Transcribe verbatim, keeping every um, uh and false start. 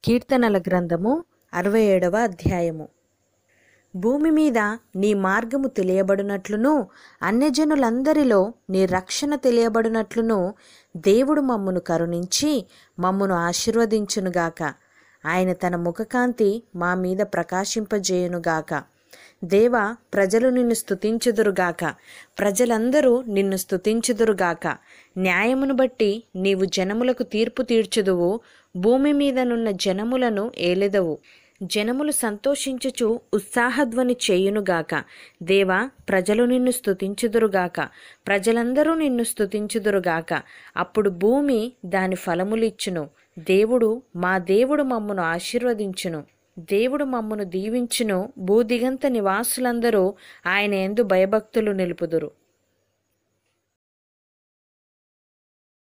కీర్తనల గ్రంథము అరవై ఏడవ అధ్యాయము. భూమి మీద నీ మార్గము తెలియబడినట్లును అన్యజనులందరిలో నీ రక్షణ తెలియబడినట్లును దేవుడు మమ్మును కరుణించి మమ్మును ఆశీర్వదించునుగాక. ఆయన తన ముఖకాంతి మా మీద ప్రకాశింపజేయునుగాక. దేవా, ప్రజలు నిన్ను స్తుతించుదురుగాక, ప్రజలందరూ నిన్ను స్తుతించుదురుగాక. న్యాయమును బట్టి నీవు జనములకు తీర్పు తీర్చుదువు, భూమి మీదనున్న జనములను ఏలెదవు. జనములు సంతోషించుచు ఉత్సాహధ్వని చేయునుగాక. దేవా, ప్రజలు నిన్ను స్తుతించుదురుగాక, ప్రజలందరూ నిన్ను స్తుతించుదురుగాక. అప్పుడు భూమి దాని ఫలములిచ్చును. దేవుడు మా దేవుడు మమ్మును ఆశీర్వదించును. దేవుడు మమ్మును దీవించును. భూదిగంత నివాసులందరూ ఆయన యందు భయభక్తులు నిలుపుదురు.